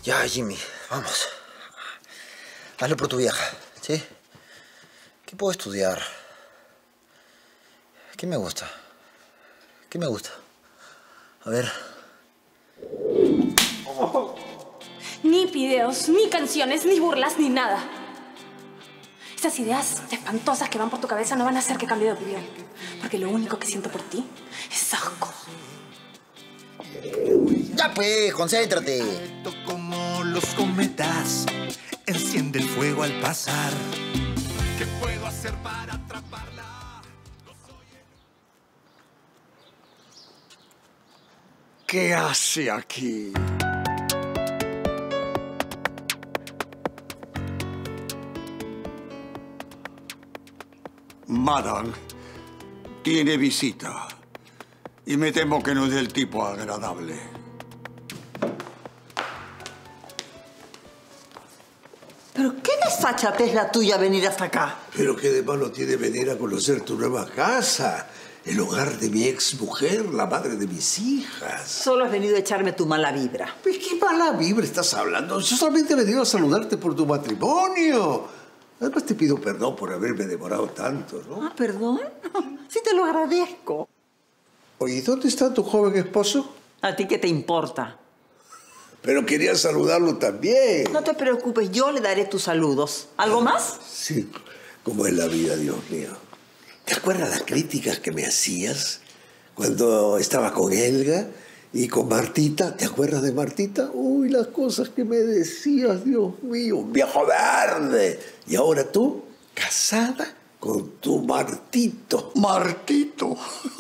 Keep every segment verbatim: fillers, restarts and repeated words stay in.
Ya, Jimmy, vamos. Hazlo por tu vieja, ¿sí? ¿Qué puedo estudiar? ¿Qué me gusta? ¿Qué me gusta? A ver. Oh. Ni videos, ni canciones, ni burlas, ni nada. Esas ideas espantosas que van por tu cabeza no van a hacer que cambie de opinión. Porque lo único que siento por ti es asco. Ya pues, concéntrate. Como los cometas, enciende el fuego al pasar. ¿Qué puedo hacer para atraparla? ¿Qué hace aquí? Madame, tiene visita. Y me temo que no es del tipo agradable. ¿Pero qué desfachatez la tuya venir hasta acá? ¿Pero qué de malo tiene venir a conocer tu nueva casa? El hogar de mi ex mujer, la madre de mis hijas. Solo has venido a echarme tu mala vibra. ¿De qué mala vibra estás hablando? Yo solamente he venido a saludarte por tu matrimonio. Además te pido perdón por haberme demorado tanto, ¿no? Ah, ¿perdón? Sí te lo agradezco. Oye, ¿dónde está tu joven esposo? ¿A ti qué te importa? Pero quería saludarlo también. No te preocupes, yo le daré tus saludos. ¿Algo más? Sí, como es la vida, Dios mío. ¿Te acuerdas las críticas que me hacías cuando estaba con Helga y con Martita? ¿Te acuerdas de Martita? Uy, las cosas que me decías, Dios mío, un viejo verde. Y ahora tú, casada con tu Martito. Martito.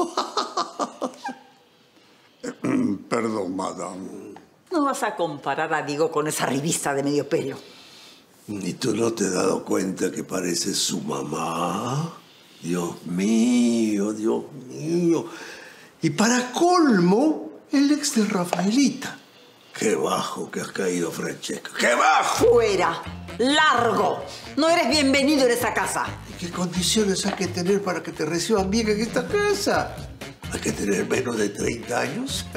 Perdón, madame. No vas a comparar a Diego con esa revista de medio pelo. ¿Y tú no te has dado cuenta que parece su mamá? Dios mío, Dios mío. Y para colmo, el ex de Rafaelita. Qué bajo que has caído, Francesca. ¡Qué bajo! ¡Fuera! ¡Largo! No eres bienvenido en esa casa. ¿Y qué condiciones hay que tener para que te reciban bien en esta casa? ¿Hay que tener menos de treinta años?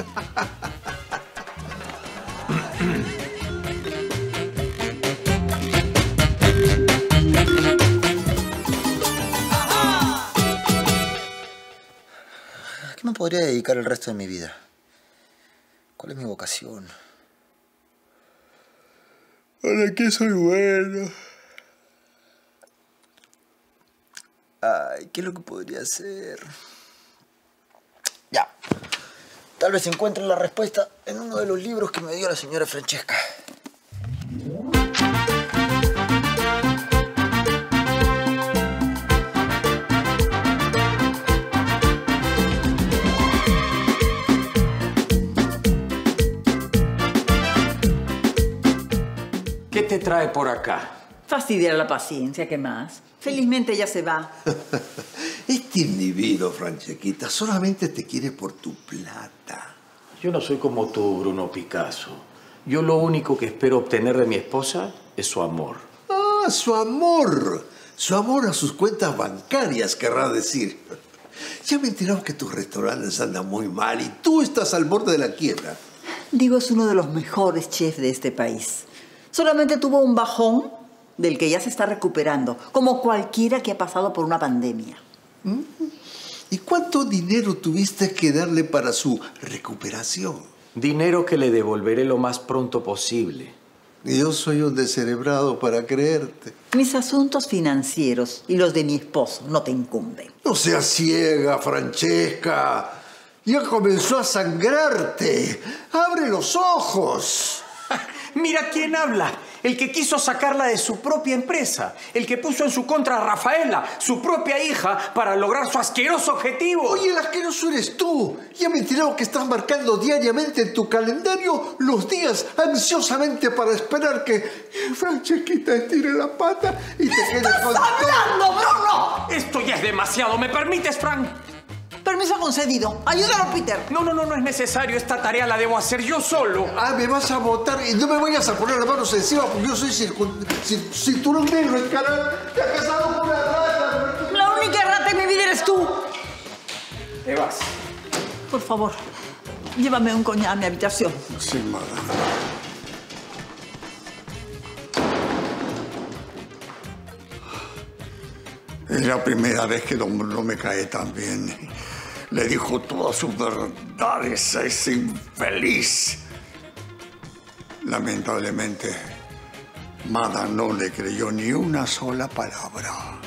¿A qué me podría dedicar el resto de mi vida? ¿Cuál es mi vocación? ¿Para qué soy bueno? Ay, ¿qué es lo que podría hacer? Ya. Tal vez encuentre la respuesta en uno de los libros que me dio la señora Francesca. ¿Qué te trae por acá? Fastidiar la paciencia, ¿qué más? Felizmente ella se va. Este individuo, Franchequita, solamente te quiere por tu plata. Yo no soy como tú, Bruno Picasso. Yo lo único que espero obtener de mi esposa es su amor. Ah, su amor. Su amor a sus cuentas bancarias, querrá decir. Ya me he enterado que tus restaurantes andan muy mal y tú estás al borde de la quiebra. Diego es uno de los mejores chefs de este país. Solamente tuvo un bajón del que ya se está recuperando, como cualquiera que ha pasado por una pandemia. ¿Y cuánto dinero tuviste que darle para su recuperación? Dinero que le devolveré lo más pronto posible. Yo soy un descerebrado para creerte. Mis asuntos financieros y los de mi esposo no te incumben. No seas ciega, Francesca. Ya comenzó a sangrarte. ¡Abre los ojos! Mira quién habla. El que quiso sacarla de su propia empresa. El que puso en su contra a Rafaela, su propia hija, para lograr su asqueroso objetivo. Oye, el asqueroso eres tú. Ya me he enterado que estás marcando diariamente en tu calendario los días ansiosamente para esperar que Francesquita estire la pata y te quede con... ¡Estás hablando, Bruno! Esto ya es demasiado. ¿Me permites, Frank? Permiso concedido. Ayúdalo, Peter. No, no, no, no es necesario. Esta tarea la debo hacer yo solo. Ah, me vas a botar y no me vayas a poner las manos encima porque yo soy circun... cinturón negro, el canal. Te has casado con una rata. La única rata en mi vida eres tú. Te vas. Por favor, llévame un coñac a mi habitación. Sí, madame. Es la primera vez que don Bruno me cae tan bien. Le dijo todas sus verdades a ese infeliz. Lamentablemente, Mada no le creyó ni una sola palabra.